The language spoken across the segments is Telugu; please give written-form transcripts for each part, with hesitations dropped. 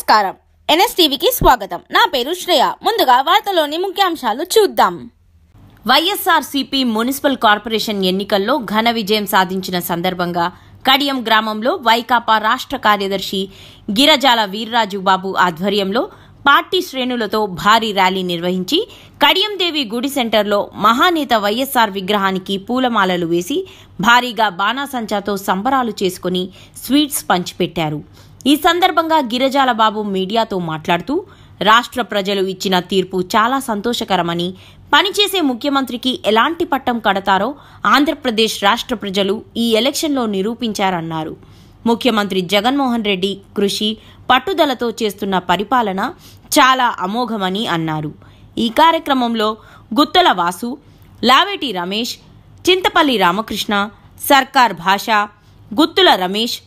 నమస్కారం ఎన్ఎస్టీవీకి స్వాగతం. నా పేరు శ్రేయ. ముందుగా వార్తలోని ముఖ్యాంశాలు చూద్దాం. వైఎస్ఆర్సీపీ మున్సిపల్ కార్పొరేషన్ ఎన్నికల్లో ఘన విజయం సాధించిన సందర్భంగా కడియం గ్రామంలో వైకాపా రాష్ట్ర కార్యదర్శి గిరజాల వీర్రాజు బాబు ఆధ్వర్యంలో పార్టీ శ్రేణులతో భారీ ర్యాలీ నిర్వహించి కడియందేవి గుడి సెంటర్లో మహానేత వైఎస్ఆర్ విగ్రహానికి పూలమాలలు వేసి భారీగా బాణాసంచాతో సంబరాలు చేసుకుని స్వీట్స్ పంచిపెట్టారు. ఈ సందర్భంగా గిరజాల బాబు మీడియాతో మాట్లాడుతూ రాష్ట్ర ప్రజలు ఇచ్చిన తీర్పు చాలా సంతోషకరమని, పనిచేసే ముఖ్యమంత్రికి ఎలాంటి పట్టం కడతారో ఆంధ్రప్రదేశ్ రాష్ట్ర ప్రజలు ఈ ఎలక్షన్లో నిరూపించారన్నారు. ముఖ్యమంత్రి జగన్మోహన్ రెడ్డి కృషి, పట్టుదలతో చేస్తున్న పరిపాలన చాలా అమోఘమని అన్నారు. ఈ కార్యక్రమంలో గుత్తల వాసు, లావేటి రమేష్, చింతపల్లి రామకృష్ణ, సర్కార్ భాష, గుత్తుల రమేష్,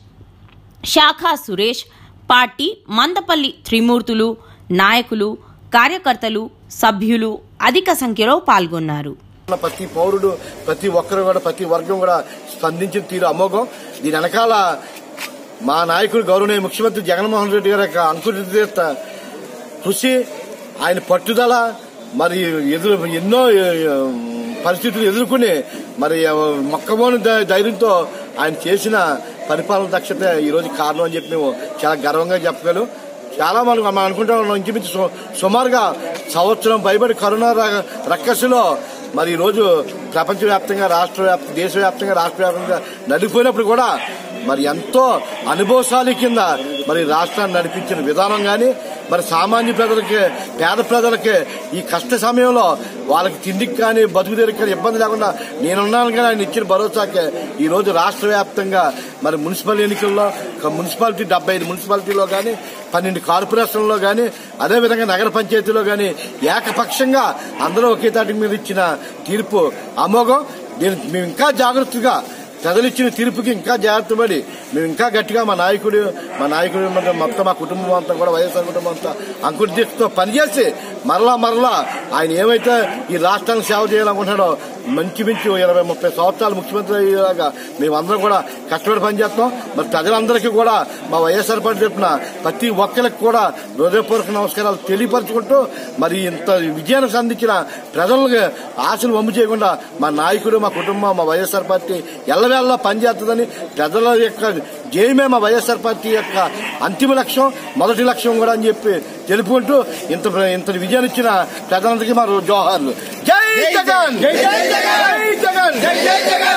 శాఖా సురేష్, పార్టీ మందపల్లి త్రిమూర్తులు, నాయకులు, కార్యకర్తలు, సభ్యులు అధిక సంఖ్యలో పాల్గొన్నారు. ప్రతి పౌరుడు, ప్రతి ఒక్కరు కూడా, ప్రతి వర్గం కూడా స్పందించిన తీరు అమోఘం. దీని వెనకాల మా నాయకుడు గౌరవనీయ ముఖ్యమంత్రి జగన్మోహన్ రెడ్డి గారి యొక్క అంకురిత కృషి, ఆయన పట్టుదల, మరి ఎన్నో పరిస్థితులు ఎదుర్కొని మరి మొక్కమోని ధైర్యంతో ఆయన చేసిన పరిపాలన దక్షత ఈ రోజు కారణం అని చెప్పి మేము చాలా గర్వంగా చెప్పగలం. చాలా మనం అనుకుంటాం, ఇంచుమించు సుమారుగా సంవత్సరం పైబడి కరోనా రక్కసులో మరి ఈరోజు ప్రపంచవ్యాప్తంగా, దేశవ్యాప్తంగా, రాష్ట్ర వ్యాప్తంగా నడిపోయినప్పుడు కూడా మరి ఎంతో అనుభవశాలి కింద మరి రాష్ట్రాన్ని నడిపించిన విధానం కానీ, మరి సామాన్య ప్రజలకి, పేద ప్రజలకి ఈ కష్ట సమయంలో వాళ్ళకి తిండికి కానీ, బతుకుదేరికి కానీ ఇబ్బంది లేకుండా నేనున్నాను కానీ ఆయన ఇచ్చిన భరోసాకే ఈ రోజు రాష్ట్ర వ్యాప్తంగా మరి మున్సిపల్ ఎన్నికల్లో మున్సిపాలిటీ 75 మున్సిపాలిటీలో కానీ, 12 కార్పొరేషన్లో కానీ, అదేవిధంగా నగర పంచాయతీలో కానీ ఏకపక్షంగా అందరూ ఒకే తాటి మీద ఇచ్చిన తీర్పు అమోఘం. దీనికి మేము ఇంకా జాగ్రత్తగా, ప్రజలు ఇచ్చిన తీర్పుకి ఇంకా జాగ్రత్త పడి మేము ఇంకా గట్టిగా మా నాయకుడు మొత్తం మా కుటుంబం అంతా కూడా, వైఎస్ఆర్ కుటుంబం అంతా అంకురితో పనిచేసి మరలా ఆయన ఏమైతే ఈ రాష్ట్రానికి సేవ చేయాలనుకుంటున్నాడో మంచి 20-30 సంవత్సరాలు ముఖ్యమంత్రి అయ్యేలాగా మేమందరం కూడా కష్టపడి పనిచేస్తాం. మరి ప్రజలందరికీ కూడా మా వైఎస్ఆర్ పార్టీ తరఫున ప్రతి ఒక్కరికి కూడా హృదయపూర్వక నమస్కారాలు తెలియపరచుకుంటూ, మరి ఇంత విజయాన్ని సాధించిన ప్రజలకు ఆశలు వమ్ము చేయకుండా మా నాయకుడు, మా కుటుంబం, మా వైఎస్ఆర్ పార్టీ ఎల్లవేళలా పనిచేస్తుందని, ప్రజల యొక్క జయమే మా వైఎస్ఆర్ పార్టీ యొక్క అంతిమ లక్ష్యం, మొదటి లక్ష్యం కూడా అని చెప్పి తెలుపుకుంటూ ఇంత విజయాన్ని ఇచ్చిన ప్రజలందరికీ మా జోహార్లు. జై జగన్, జై జగన్, జై జగన్.